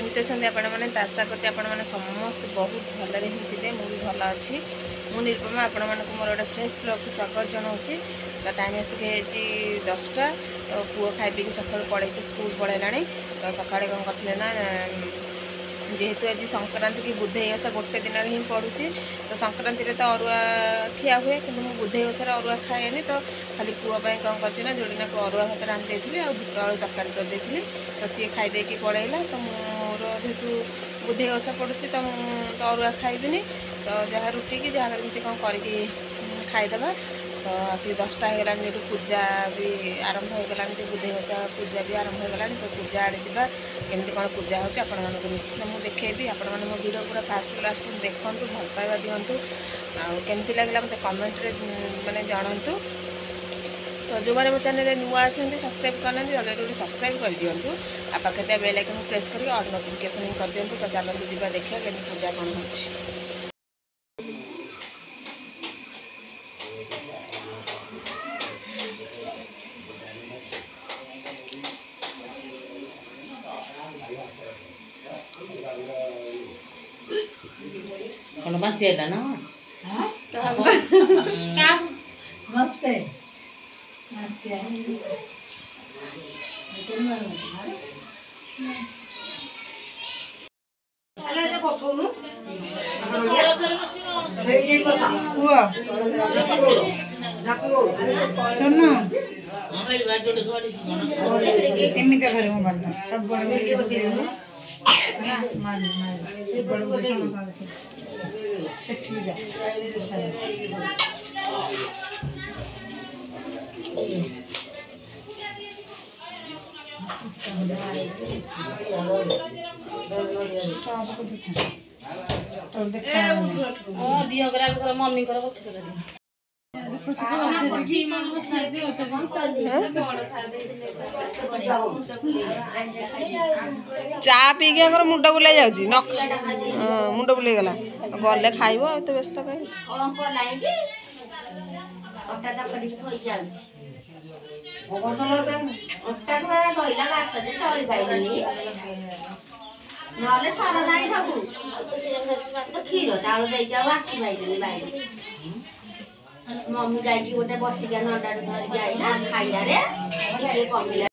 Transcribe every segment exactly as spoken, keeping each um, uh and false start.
केमती अच्छा आपण मैंने आशा कर समस्त बहुत भलरे ही थे मुझे भल अच्छी मु निरुपमा आपण मानक मोर गोटे फ्रेश ब्लॉग स्वागत जनाऊँगी। तो टाइम आसिक दसटा तो पुओ खाई पी सका पड़े स्कूल पढ़ेला तो सका कौन करते ना जेहेतु आज संक्रांति की बुधई ओषा गोटे दिन ही पड़ुची तो संक्रांति तो अरुआ खिया हुए कि मुझे बुधई ओषार अरुआ खाएनि तो खाली पुओं कौन कर जोड़ना को अरुआ भात रांधि देती और बुट आलू तरकारी करदेली तो सी खाईदे पड़ेगा तो मोर जेहेतु बुधई ओषा पड़ुची तो तो अरुआ खाइबिनी तो जहाँ रुटी कि जहाँ एमती कौन करके खाईदे तो आसिक दसटा हो गलानी जो पूजा भी आरंभ हो गलानी जो बुधई ओषा पूजा भी आरंभ हो गलानी तो पूजा आड़े जा केमती कौन पूजा होची आपण मानक निश्चित मुझे देखेबी आपण माने मो वीडियो पूरा फास्ट टू लास्ट देखु भल पाइबा दिंतु आमती लगला मत कमेंट रे माने जानतु। तो जो मैंने मो चैनल नुआ अच्छा सब्सक्राइब करना जल्दी जल्दी सब्सक्राइब कर दिंतु आ पाखे बेल आइकन प्रेस करके ऑल नोटिफिकेशन कर दिंतु। तो चलते जीवा देखिए केमती पूजा कौन होची। kalau mati ada na hah kamu mati mati ala ada kopunu hei kota puo सुनो एमती घर में बढ़ना सब बड़े ना मान मान बड़े बड़े सेठी जा ओ दियो गरा कर मम्मी कर पछ कर चा पी के मुंड बुलाई जाऊँगी न मुंड बुलाई गला गले खाइब एत व्यस्त कहीं नले सरदारी सब क्षीर चाउल देके आसी पाइले मम्मी जाइए गोटे बटिका नंडा धरिक आईला खाइलारे टिके कमिला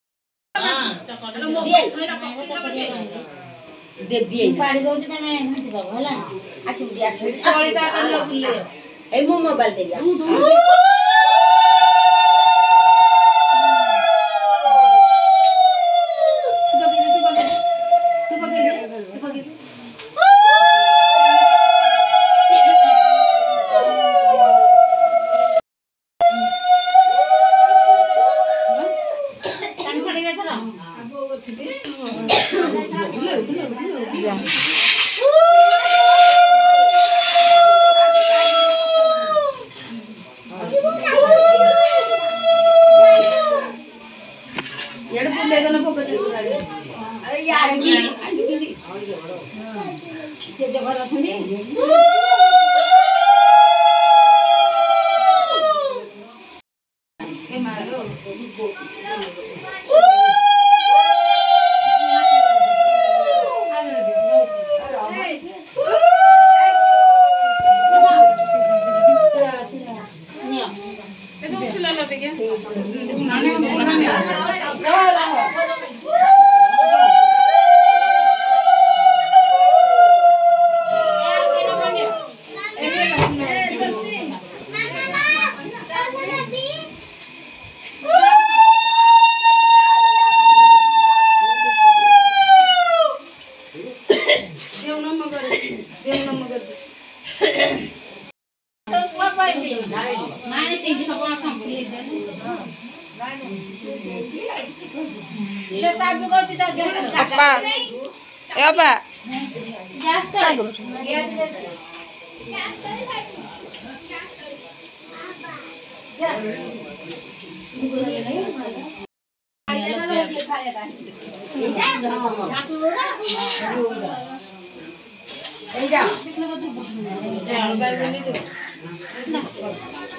देबी पाड़ी दउछ तमे हंसी बाबू हला आसी आसी सळीटा कल्लो बुले ए मो मोबाइल देबी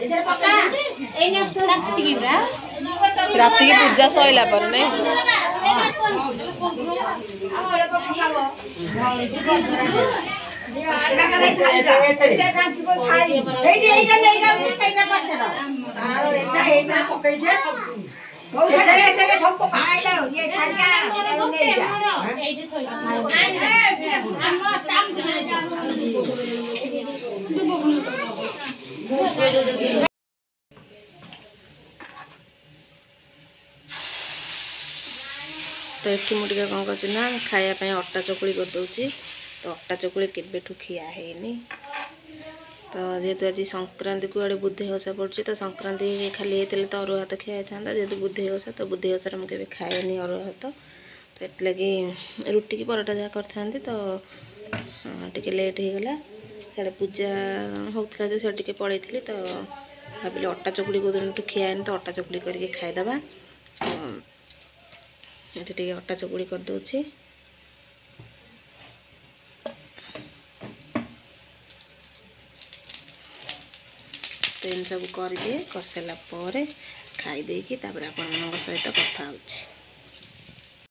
रात की पूजा सैला पर नहीं तो ये मुझे कौन कर खायापी अटा चकुड़ी कर दूची तो अटा चकुड़ी केवेठू खिया है तो जेहेतु आज संक्रांति को आड़े बुद्धि ओषा पड़े तो संक्रांति खाली होते तो अरुआ भात खिया था जेहेतु बुद्धि ओषा तो बुद्धि ओषा मुझे खाएनी अरुआ भात तो ये रुटी की परोटा जहाँ कर तो टे लेट हो गला साढ़े पूजा होता जो से पड़े थी तो भाविले अटा चकुड़ी को दिन खियानी तो अटा चकुड़ी करके खाईदे ये अटा चकुड़ी कर दूची तो इन सब कर दिए कर सारा खाई देकी तापर आपण सहित कथा होची।